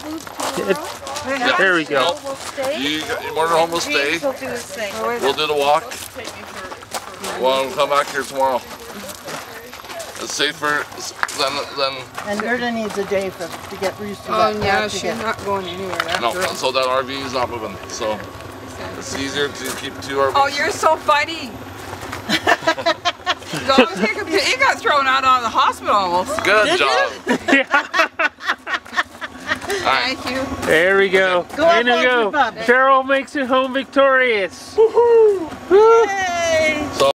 food tomorrow? There we go. We'll stay. You motorhome will stay. We'll do the same. We'll do the walk. We'll come back here tomorrow. It's safer than And Gerda needs a day to get used to Oh that. yeah, she's not going anywhere. That no. girl. So that RV is not moving. So it's easier to keep 2 RVs. Oh, you're so funny. You got thrown out of the hospital almost. Good job. Thank you. There we go. Go In we up, go. Bob. Cheryl makes it home victorious. Yay!